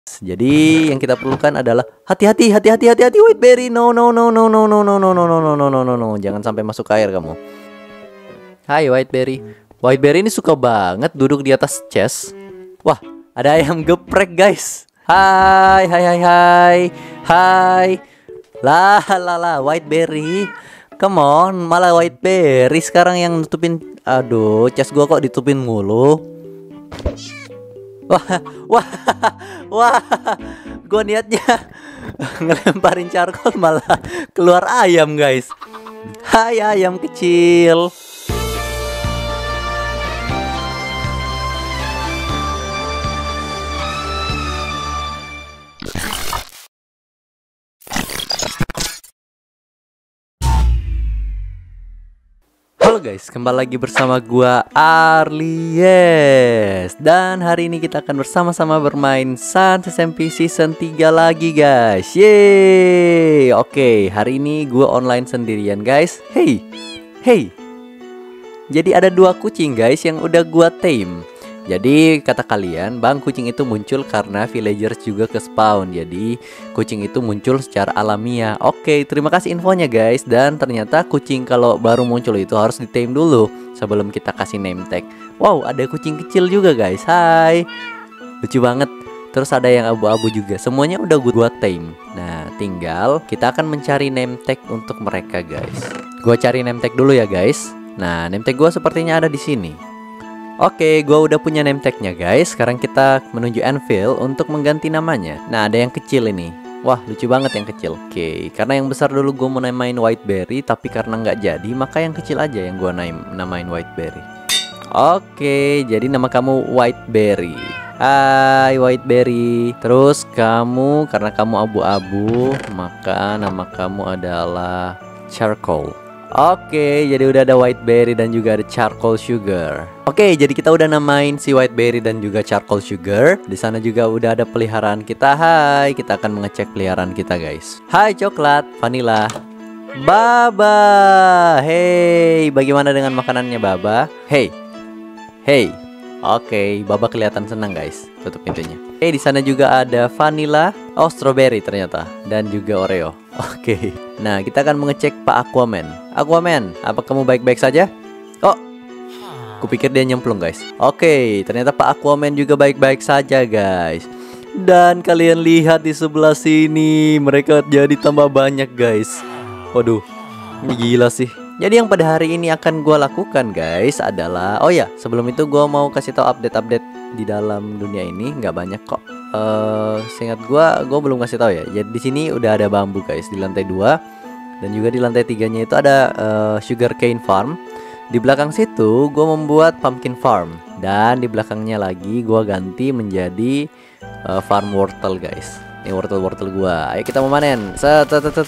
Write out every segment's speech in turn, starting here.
Jadi yang kita perlukan adalah hati-hati Whiteberry. No no no no no no no no no no no no no no no. Jangan sampai masuk ke air kamu. Hai Whiteberry. Whiteberry ini suka banget duduk di atas chest. Wah, ada ayam geprek guys. Hai hai hai hai. Hai. Lah Whiteberry. Come on, malah Whiteberry sekarang yang nutupin. Aduh, chest gua kok ditutupin mulu. Wah, wah, wah. Gua niatnya ngelemparin charcoal malah keluar ayam, guys. Hai ayam kecil. Halo guys, kembali lagi bersama gua Arlies. Dan hari ini kita akan bersama-sama bermain Sans SMP Season 3 lagi guys. Yeay. Oke, hari ini gua online sendirian guys. Hey. Jadi ada 2 kucing guys yang udah gua tame. Jadi kata kalian, bang, kucing itu muncul karena villagers juga ke spawn. Jadi kucing itu muncul secara alamiah. Oke, terima kasih infonya guys. Dan ternyata kucing kalau baru muncul itu harus di-tame dulu sebelum kita kasih name tag. Wow, ada kucing kecil juga guys. Hai. Lucu banget. Terus ada yang abu-abu juga. Semuanya udah gua tame. Nah, tinggal kita akan mencari name tag untuk mereka guys. Gua cari name tag dulu ya guys. Nah, name tag gua sepertinya ada di sini. Oke, gua udah punya name tag-nya guys. Sekarang kita menuju anvil untuk mengganti namanya. Nah, ada yang kecil ini. Wah, lucu banget yang kecil. Oke, karena yang besar dulu gua mau namain Whiteberry, tapi karena nggak jadi, maka yang kecil aja yang gua namain Whiteberry. Oke, jadi nama kamu Whiteberry. Hai Whiteberry. Terus kamu, karena kamu abu-abu, maka nama kamu adalah Charcoal. Oke, jadi udah ada Whiteberry dan juga ada Charcoal Sugar. Oke, jadi kita udah namain si Whiteberry dan juga Charcoal Sugar. Di sana juga udah ada peliharaan kita. Hai, kita akan mengecek peliharaan kita, guys. Hai Coklat, Vanilla, Baba. Hey, bagaimana dengan makanannya Baba? Hey. Oke, Baba kelihatan senang, guys. Tutup pintunya. Di sana juga ada Vanilla, Strawberry ternyata, dan juga Oreo. Oke. Nah, kita akan mengecek Pak Aquaman. Aquaman, apa kamu baik-baik saja? Oh, kupikir dia nyemplung guys. Oke, ternyata Pak Aquaman juga baik-baik saja guys. Dan kalian lihat di sebelah sini, mereka jadi tambah banyak guys. Waduh, ini gila sih. Jadi yang pada hari ini akan gue lakukan guys adalah, oh ya, sebelum itu gue mau kasih tahu update-update di dalam dunia ini. Nggak banyak kok. Seingat gue belum kasih tahu ya. Jadi di sini udah ada bambu guys di lantai 2. Dan juga di lantai 3-nya itu ada sugar cane farm. Di belakang situ gue membuat pumpkin farm. Dan di belakangnya lagi gue ganti menjadi farm wortel guys. Ini wortel gue. Ayo kita memanen. Set.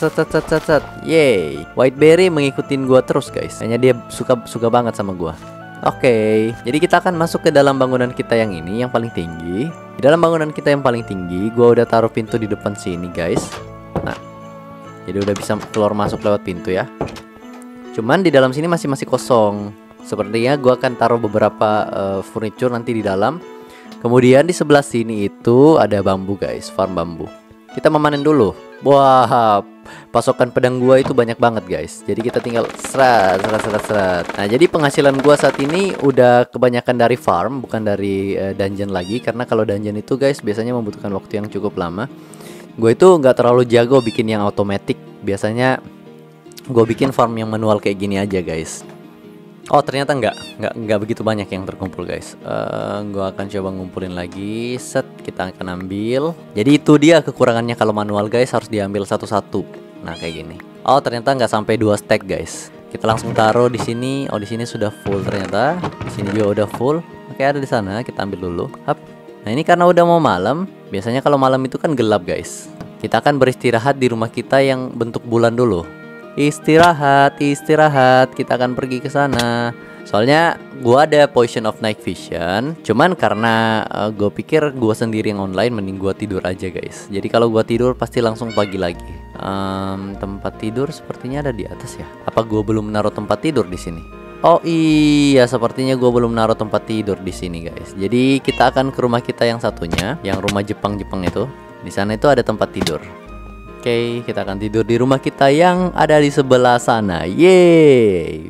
Yeay. Whiteberry mengikutin gue terus guys. Kayaknya dia suka banget sama gue. Oke, jadi kita akan masuk ke dalam bangunan kita yang ini, yang paling tinggi. Di dalam bangunan kita yang paling tinggi, gue udah taruh pintu di depan sini guys. Nah, jadi udah bisa keluar masuk lewat pintu ya. Cuman di dalam sini masih kosong. Sepertinya gue akan taruh beberapa furniture nanti di dalam. Kemudian di sebelah sini itu ada bambu guys, farm bambu. Kita memanen dulu. Wah, pasokan pedang gua itu banyak banget guys. Jadi kita tinggal serat. Nah, jadi penghasilan gua saat ini udah kebanyakan dari farm, bukan dari dungeon lagi. Karena kalau dungeon itu guys biasanya membutuhkan waktu yang cukup lama. Gue itu nggak terlalu jago bikin yang otomatis. Biasanya gue bikin farm yang manual kayak gini aja guys. Oh, ternyata nggak begitu banyak yang terkumpul guys. Gue akan coba ngumpulin lagi. Set, kita akan ambil. Jadi itu dia kekurangannya kalau manual guys, harus diambil satu-satu. Nah kayak gini. Oh, ternyata nggak sampai 2 stack guys. Kita langsung taruh di sini. Oh, di sini sudah full ternyata. Di sini juga udah full. Oke, ada di sana. Kita ambil dulu. Hap. Nah ini karena udah mau malam. Biasanya kalau malam itu kan gelap guys. Kita akan beristirahat di rumah kita yang bentuk bulan dulu. Istirahat, kita akan pergi ke sana. Soalnya gua ada potion of night vision. Cuman karena gue pikir gua sendiri yang online, mending gua tidur aja guys. Jadi kalau gua tidur pasti langsung pagi lagi. Tempat tidur sepertinya ada di atas ya. Apa gua belum menaruh tempat tidur di sini? Oh iya, sepertinya gue belum naruh tempat tidur di sini guys. Jadi kita akan ke rumah kita yang satunya, yang rumah Jepang-Jepang itu. Di sana itu ada tempat tidur. Oke, kita akan tidur di rumah kita yang ada di sebelah sana. Yeay.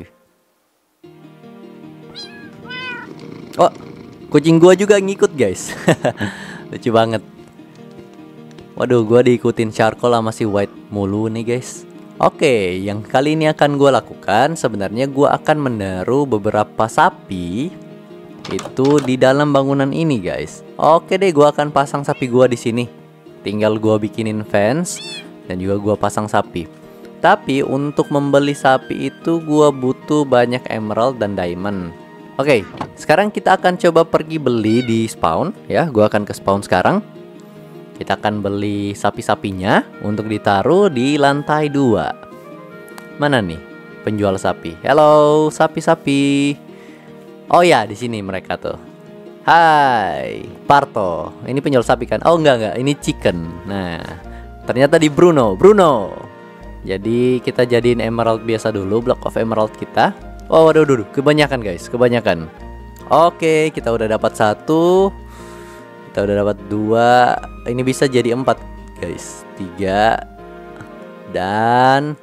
Oh, kucing gua juga ngikut guys. Lucu banget. Waduh, gua diikutin charcoal sama si white mulu nih guys. Oke, yang kali ini akan gue lakukan, sebenarnya gue akan menaruh beberapa sapi itu di dalam bangunan ini guys. Oke deh, gue akan pasang sapi gue di sini. Tinggal gue bikinin fence dan juga gue pasang sapi. Tapi untuk membeli sapi itu gue butuh banyak emerald dan diamond. Oke, sekarang kita akan coba pergi beli di spawn ya. Gue akan ke spawn sekarang. Kita akan beli sapi-sapinya untuk ditaruh di lantai 2. Mana nih penjual sapi? Halo, sapi-sapi. Oh ya, di sini mereka tuh. Hai, Parto. Ini penjual sapi kan? Oh enggak, ini chicken. Nah, ternyata di Bruno. Jadi kita jadiin emerald biasa dulu, block of emerald kita. Oh waduh, kebanyakan guys, kebanyakan. Oke, kita udah dapat 1. Kita udah dapat 2. Ini bisa jadi 4 guys. 3. Dan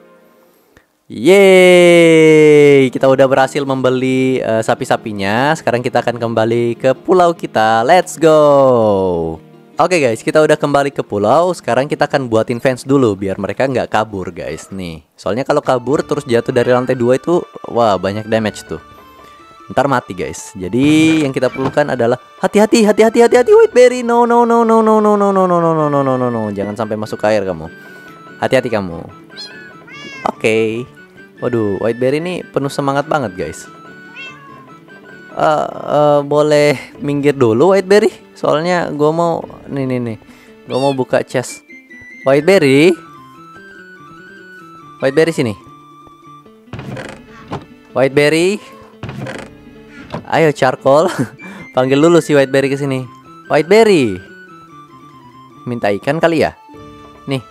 yeay, kita udah berhasil membeli sapi-sapinya. Sekarang kita akan kembali ke pulau kita. Let's go. Oke guys, kita udah kembali ke pulau. Sekarang kita akan buatin fence dulu biar mereka nggak kabur guys. Nih, soalnya kalau kabur terus jatuh dari lantai 2 itu, wah banyak damage tuh. Ntar mati guys. Jadi yang kita perlukan adalah hati-hati Whiteberry. No. Jangan sampai masuk air kamu. Hati-hati kamu. Oke. Waduh, Whiteberry ini penuh semangat banget guys. Boleh minggir dulu Whiteberry. Soalnya gue mau nih. Gue mau buka chest. Whiteberry sini. Whiteberry. Ayo charcoal. Panggil dulu si Whiteberry ke sini. Whiteberry. Minta ikan kali ya? Nih.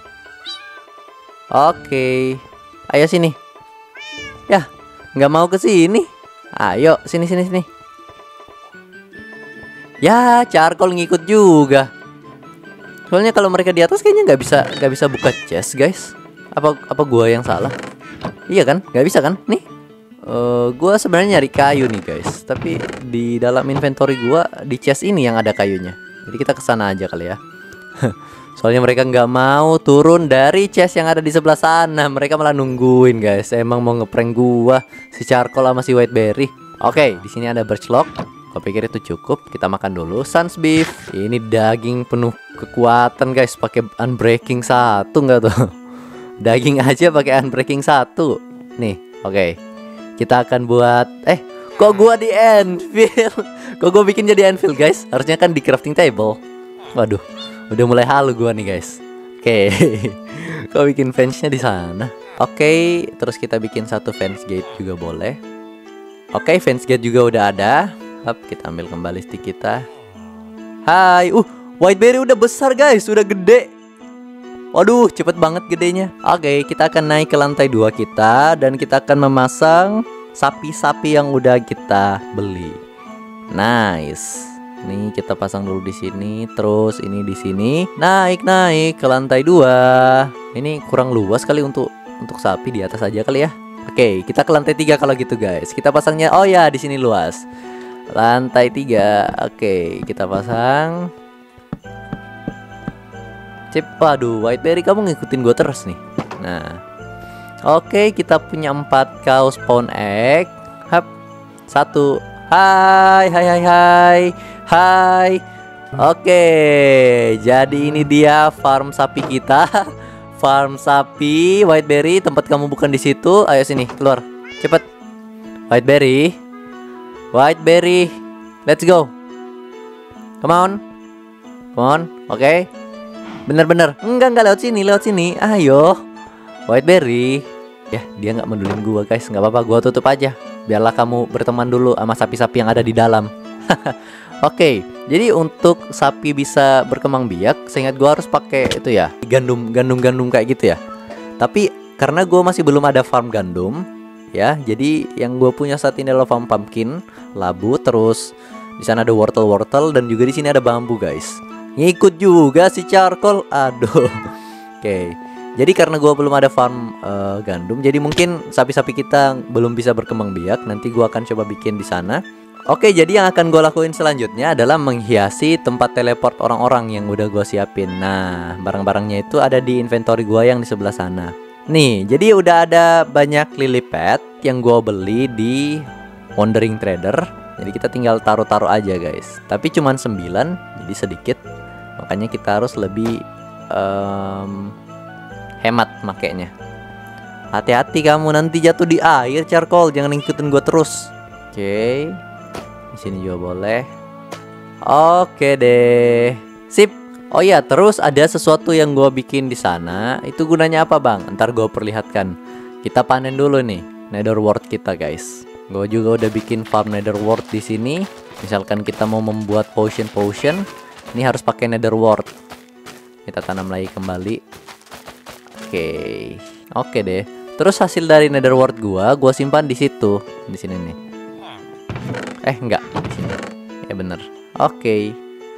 Oke. Ayo sini. Ya, nggak mau ke sini. Ayo sini. Ya, charcoal ngikut juga. Soalnya kalau mereka di atas kayaknya nggak bisa buka chest, guys. Apa gua yang salah? Iya kan? Nggak bisa kan? Nih. Gua sebenarnya nyari kayu nih guys, tapi di dalam inventory gua di chest ini yang ada kayunya. Jadi kita kesana aja kali ya. Soalnya mereka nggak mau turun dari chest yang ada di sebelah sana. Mereka malah nungguin guys. Emang mau ngeprank gua si charcoal sama si Whiteberry. Oke, di sini ada birch log. Gua pikir itu cukup. Kita makan dulu Sans beef. Ini daging penuh kekuatan guys. Pakai unbreaking 1 nggak tuh? Daging aja pakai unbreaking 1. Nih, oke. Kita akan buat kok gua di anvil? Kok gua bikin jadi anvil guys? Harusnya kan di crafting table. Waduh, udah mulai halu gua nih guys. Oke. Kok bikin fence-nya di sana? Oke, terus kita bikin satu fence gate juga boleh. Oke, fence gate juga udah ada. Hap, kita ambil kembali stick kita. Hai, Whiteberry udah besar guys, udah gede. Waduh, cepet banget gedenya. Oke, kita akan naik ke lantai 2 kita dan kita akan memasang sapi-sapi yang udah kita beli. Nice. Nih kita pasang dulu di sini, terus ini di sini. Naik ke lantai 2. Ini kurang luas kali untuk sapi, di atas aja kali ya. Oke, kita ke lantai 3 kalau gitu guys. Kita pasangnya, oh ya di sini luas. Lantai 3. Oke, kita pasang. Waduh, Whiteberry kamu ngikutin gue terus nih. Nah, oke, kita punya 4 cow spawn egg. Hap, 1. Hai. Oke, jadi ini dia farm sapi kita. Farm sapi Whiteberry, tempat kamu bukan di situ. Ayo sini, keluar. Cepet. Whiteberry, let's go. Come on. Oke. Bener. Enggak lewat sini. Ayo. Whiteberry. Ya, dia nggak medulin gua guys. Nggak apa-apa, gua tutup aja. Biarlah kamu berteman dulu sama sapi-sapi yang ada di dalam. Oke, jadi untuk sapi bisa berkembang biak, seingat gua harus pakai itu ya, gandum kayak gitu ya. Tapi karena gua masih belum ada farm gandum, ya. Jadi yang gue punya saat ini adalah farm pumpkin, labu, terus di sana ada wortel dan juga di sini ada bambu guys. Ngikut juga si charcoal, aduh. Oke. Jadi karena gue belum ada farm gandum, jadi mungkin sapi-sapi kita belum bisa berkembang biak. Nanti gue akan coba bikin di sana. Oke, jadi yang akan gue lakuin selanjutnya adalah menghiasi tempat teleport orang-orang yang udah gue siapin. Nah, barang-barangnya itu ada di inventory gue yang di sebelah sana. Nih, jadi udah ada banyak lily pad yang gue beli di Wandering Trader. Jadi kita tinggal taruh-taruh aja guys. Tapi cuman 9, jadi sedikit. Makanya kita harus lebih hemat makainya. Hati-hati kamu nanti jatuh di air charcoal, jangan ngikutin gue terus. Oke. Di sini juga boleh. Oke deh. Sip. Oh iya, terus ada sesuatu yang gue bikin di sana. Itu gunanya apa bang? Ntar gue perlihatkan. Kita panen dulu nih netherwort kita guys. Gue juga udah bikin farm netherwort di sini. Misalkan kita mau membuat potion, ini harus pakai netherwort. Kita tanam lagi kembali. Oke deh. Terus hasil dari netherwort gua simpan di situ, di sini nih. Enggak, di sini. Ya bener. Oke.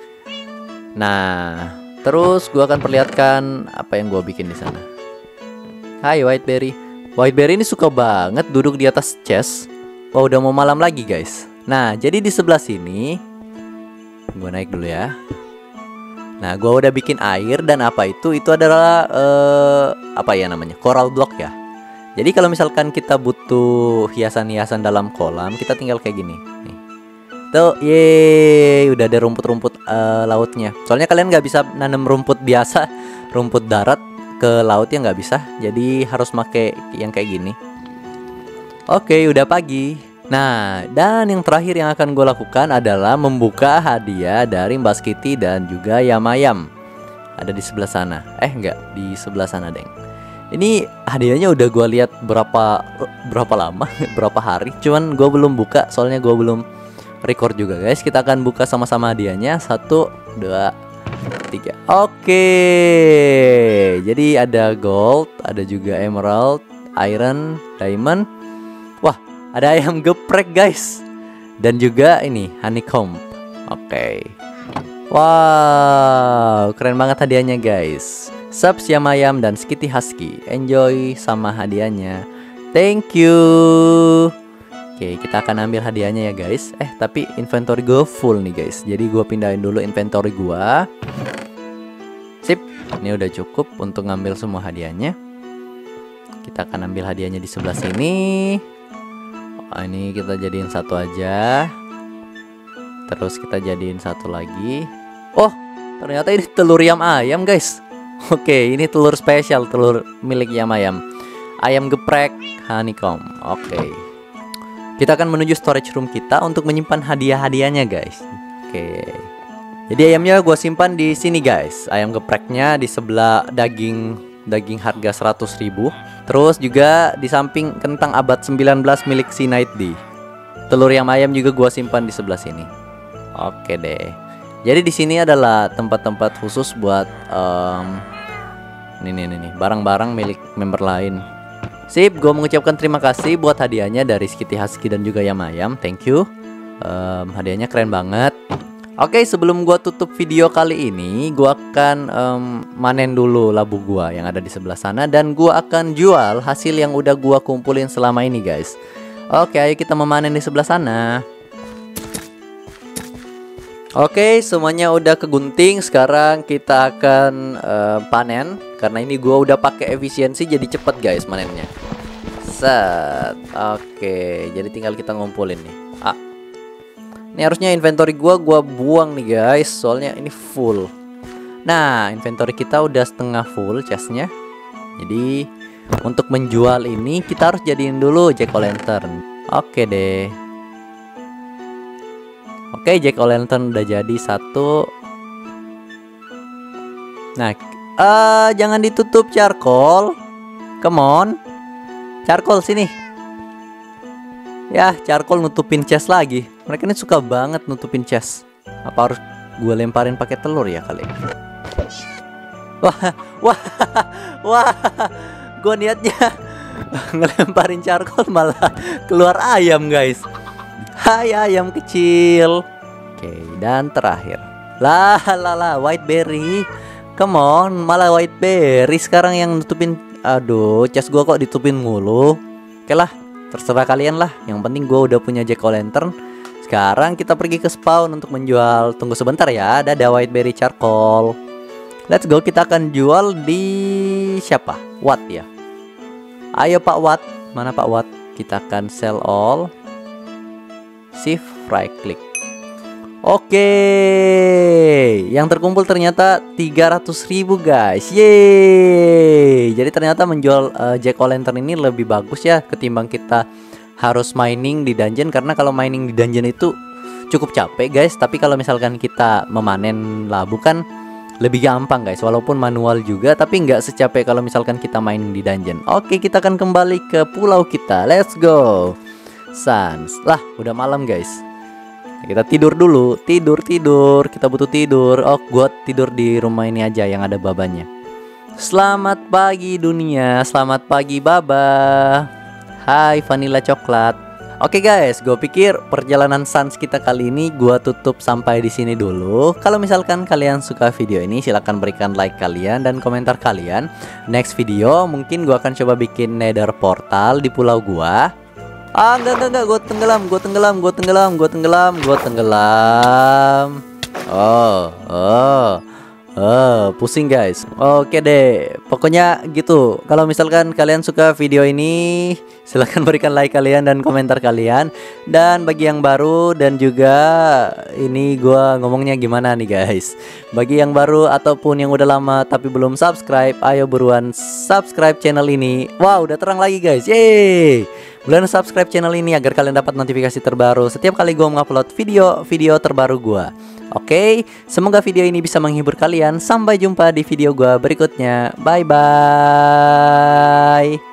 Nah, terus gua akan perlihatkan apa yang gua bikin di sana. Hai Whiteberry. Whiteberry ini suka banget duduk di atas chest. Wah, udah mau malam lagi guys. Nah, jadi di sebelah sini gua naik dulu ya. Nah, gua udah bikin air dan apa itu? Itu adalah apa ya namanya? Coral block ya. Jadi kalau misalkan kita butuh hiasan-hiasan dalam kolam, kita tinggal kayak gini. Nih. Tuh, yeay, udah ada rumput-rumput lautnya. Soalnya kalian nggak bisa nanam rumput biasa, rumput darat ke laut ya nggak bisa. Jadi harus pakai yang kayak gini. Oke, udah pagi. Nah, dan yang terakhir yang akan gue lakukan adalah membuka hadiah dari Mbak Kitty dan juga Yamayam. Ada di sebelah sana. Enggak, di sebelah sana, Deng. Ini hadiahnya udah gue lihat berapa lama, berapa hari. Cuman gue belum buka, soalnya gue belum record juga, guys. Kita akan buka sama-sama hadiahnya. 1, 2, 3. Oke. Jadi ada gold, ada juga emerald, iron, diamond. Wah, ada ayam geprek guys. Dan juga ini honeycomb. Oke. Wow, keren banget hadiahnya guys. Subs Yamayam dan Skitty Husky. Enjoy sama hadiahnya. Thank you. Oke, kita akan ambil hadiahnya ya guys. Tapi inventory gue full nih guys. Jadi gue pindahin dulu inventory gue. Sip. Ini udah cukup untuk ngambil semua hadiahnya. Kita akan ambil hadiahnya di sebelah sini. Ini kita jadiin satu aja. Terus kita jadiin satu lagi. Oh, ternyata ini telur yam ayam guys. Oke, ini telur spesial, telur milik Yamayam. Ayam geprek honeycomb. Oke. Kita akan menuju storage room kita untuk menyimpan hadiah-hadiahnya guys. Oke. Jadi ayamnya gue simpan di sini guys. Ayam gepreknya di sebelah daging harga 100.000. Terus juga di samping kentang abad 19 milik si Night D. Telur yam ayam juga gue simpan di sebelah sini. Oke deh. Jadi di sini adalah tempat-tempat khusus buat nih barang-barang milik member lain. Sip, gue mengucapkan terima kasih buat hadiahnya dari Skitty Husky dan juga Yamayam. Thank you. Hadiahnya keren banget. Oke, sebelum gue tutup video kali ini, gue akan manen dulu labu gue yang ada di sebelah sana. Dan gue akan jual hasil yang udah gue kumpulin selama ini guys. Oke, ayo kita memanen di sebelah sana. Oke, semuanya udah kegunting. Sekarang kita akan panen. Karena ini gue udah pakai efisiensi, jadi cepet guys manennya. Set. Oke, jadi tinggal kita ngumpulin nih. Ini harusnya inventory gue buang nih guys, soalnya ini full. Nah, inventory kita udah setengah full chestnya. Jadi untuk menjual ini kita harus jadiin dulu jack-o'-lantern. Oke deh. Oke, jack-o'-lantern udah jadi satu. Nah, jangan ditutup charcoal. Come on, charcoal sini. Ya, charcoal nutupin chest lagi. Mereka ini suka banget nutupin chest. Apa harus gue lemparin pakai telur ya kali? Wah. Gue Ngelemparin charcoal malah keluar ayam guys. Hai ayam kecil. Oke, dan terakhir. Lah white berry. Come on, malah white berry sekarang yang nutupin. Aduh, chest gua kok ditutupin mulu. Oke lah, terserah kalian lah. Yang penting gua udah punya jack-o'-lantern. Sekarang kita pergi ke spawn untuk menjual. Tunggu sebentar ya, ada white berry charcoal. Let's go, kita akan jual di siapa? Watt ya. Ayo Pak Watt, mana Pak Watt? Kita akan sell all. Shift right click. Oke, yang terkumpul ternyata 300.000 guys. Yeay. Jadi ternyata menjual jack-o'-lantern ini lebih bagus ya ketimbang kita harus mining di dungeon. Karena kalau mining di dungeon itu cukup capek guys. Tapi kalau misalkan kita memanen labu kan lebih gampang guys, walaupun manual juga, tapi nggak secapek kalau misalkan kita main di dungeon. Oke, kita akan kembali ke pulau kita. Let's go. Sans. Lah, udah malam guys. Kita tidur dulu. Tidur. Kita butuh tidur. Oh, gua tidur di rumah ini aja yang ada babanya. Selamat pagi dunia. Selamat pagi Baba. Hai vanilla coklat. Oke guys, gue pikir perjalanan Sans kita kali ini gue tutup sampai di sini dulu. Kalau misalkan kalian suka video ini, silahkan berikan like kalian dan komentar kalian. Next video mungkin gue akan coba bikin nether portal di pulau gue. Enggak, gue tenggelam. Pusing guys. Oke deh, pokoknya gitu. Kalau misalkan kalian suka video ini, silahkan berikan like kalian dan komentar kalian. Dan bagi yang baru dan juga ini gua ngomongnya gimana nih guys, bagi yang baru ataupun yang udah lama tapi belum subscribe, ayo buruan subscribe channel ini. Wow, udah terang lagi guys. Yeay. Buruan subscribe channel ini agar kalian dapat notifikasi terbaru setiap kali gua mengupload video terbaru gua. Oke, semoga video ini bisa menghibur kalian. Sampai jumpa di video gua berikutnya. Bye bye.